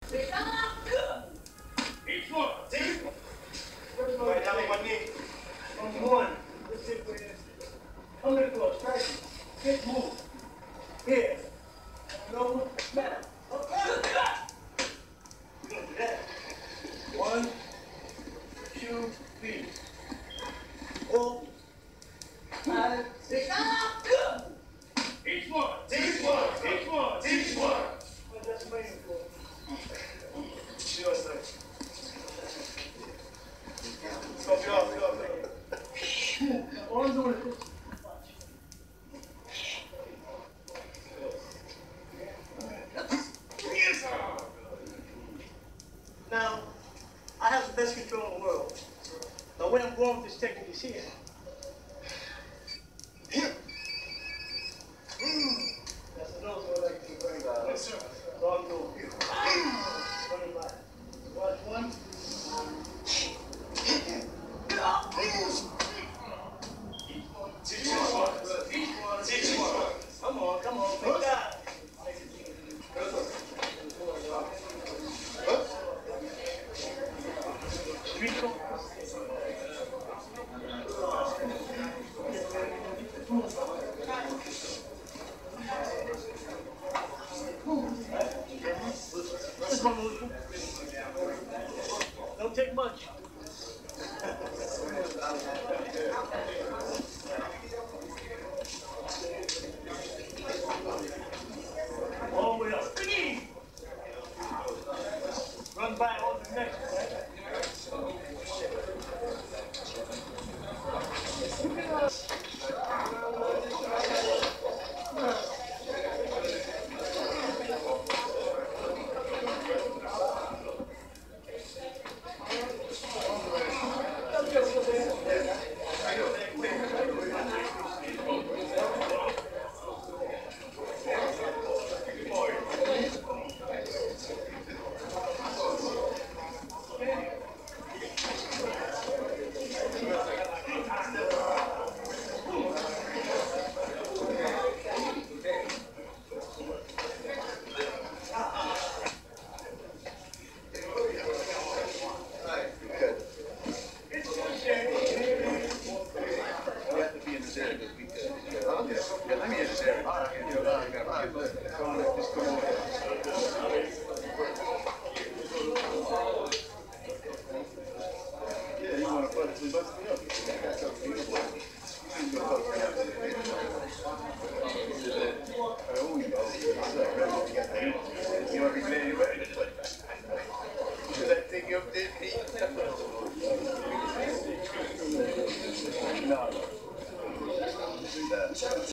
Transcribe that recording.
Each one. See? Right down on one knee. On one. Let's sit with this. Come to the floor. Strike it. Hit, move. Here. Over. Snap. We're going to do that. 1, 2, 3, 4, 5, 6. Each one. Each one. Each one. Each one. What that's waiting for? Your side. Stop your arms. All I'm doing is this. Now, I have the best control in the world. The way I'm going with this technique is here. That's the nose I like to do very well. Yes, sir. So I'm doing. Running back. Watch one. Each one. Come on. Take that. Don't take much. All the way up. Run by on the next one. You want to be ready? Should I take you up there, Pete?